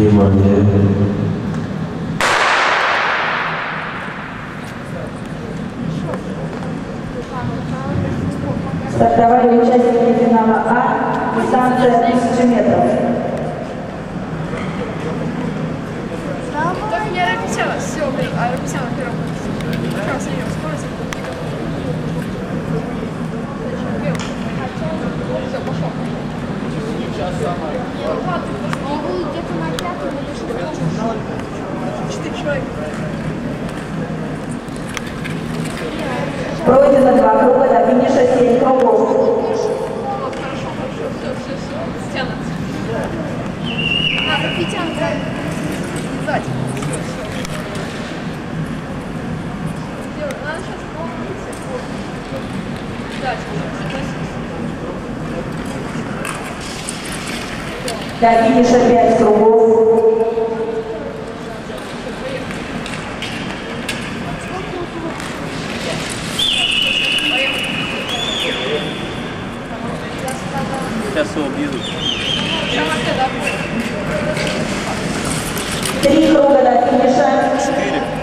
Внимание. Стартовали участники финала А, дистанция 1000 метров. Только я расписалась, все, блин, а расписала первым. Сейчас я скорость. Все, пошел. Где-то на пятом или что-то. 4 человека. Пройдено 2 круга, до финиша 7 кругов. Вот, хорошо, все, стянут. Надо притянуться. Сзади. Надо сейчас помнить. Да, До финиша 5 кругов. Сейчас его объедут. 3 круга до финиша. 4.